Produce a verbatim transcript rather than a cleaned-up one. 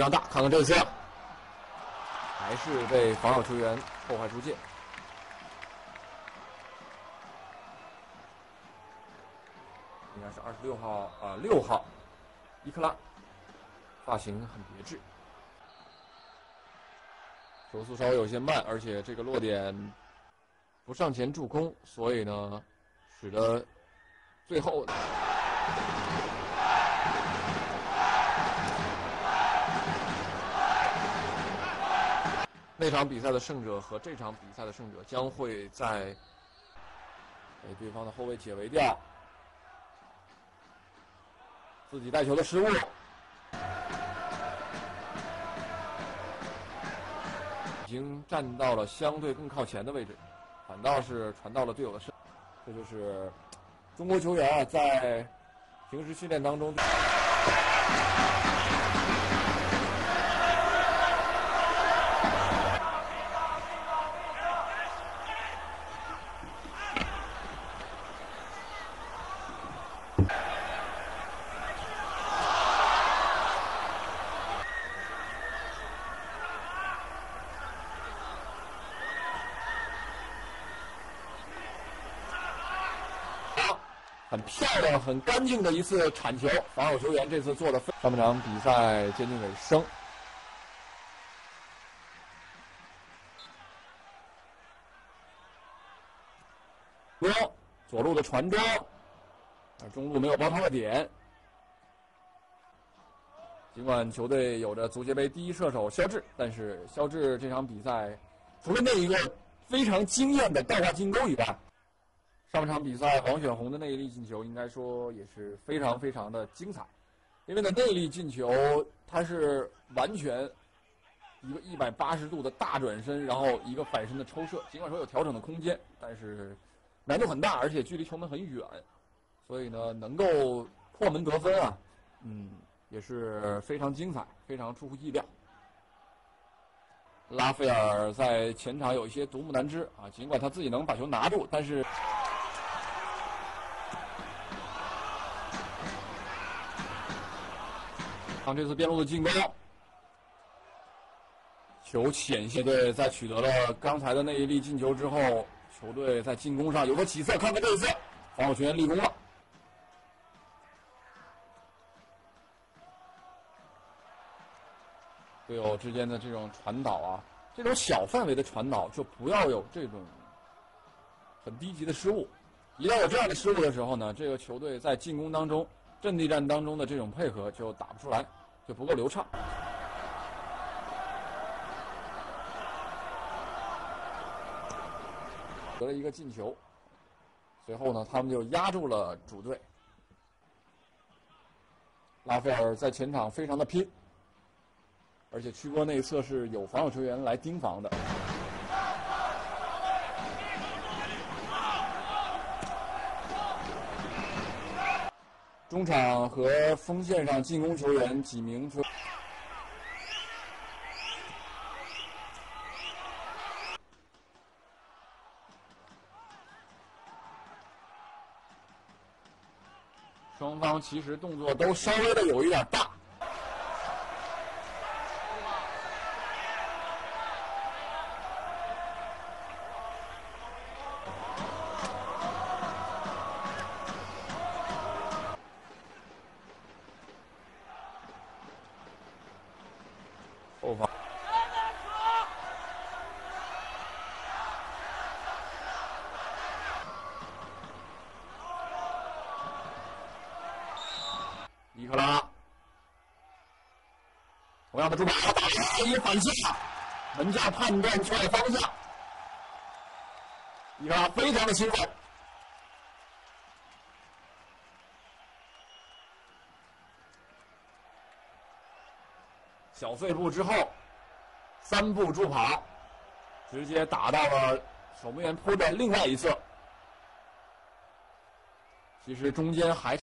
常大。看看这次，还是被防守球员破坏出界。应该是二十六号啊，呃、六号伊克拉，发型很别致，球速稍微有些慢，而且这个落点不上前助攻，所以呢，使得最后。那场比赛的胜者和这场比赛的胜者将会在被对方的后卫解围掉，自己带球的失误，已经站到了相对更靠前的位置，反倒是传到了队友的身。这就是中国球员啊，在平时训练当中。很漂亮、很干净的一次铲球，防守球员这次做的。上半场比赛接近尾声，左路的传中，中路没有包抄的点。尽管球队有着足协杯第一射手肖智，但是肖智这场比赛除了那一个非常惊艳的倒挂进攻以外，上半场比赛黄选红的那一粒进球，应该说也是非常非常的精彩。因为呢，那一粒进球它是完全一个一百八十度的大转身，然后一个反身的抽射。尽管说有调整的空间，但是难度很大，而且距离球门很远，所以呢，能够破门得分啊，嗯，也是非常精彩，非常出乎意料。拉斐尔在前场有一些独木难支啊，尽管他自己能把球拿住，但是。看这次边路的进攻，球险些队在取得了刚才的那一粒进球之后，球队在进攻上有所起色。看看这一次，防守球员立功了。队友之间的这种传导啊，这种小范围的传导就不要有这种很低级的失误。一旦有这样的失误的时候呢，这个球队在进攻当中、阵地战当中的这种配合就打不出来。就不够流畅。得了一个进球，随后呢，他们就压住了主队。拉斐尔在前场非常的拼，而且曲波内侧是有防守球员来盯防的。中场和锋线上进攻球员几名球双方其实动作都稍微的有一点大。后方伊克拉，同样的主把打了一反击，门将判断错了方向，伊克拉非常的兴奋。小碎步之后，三步助跑，直接打到了守门员扑的另外一侧。其实中间还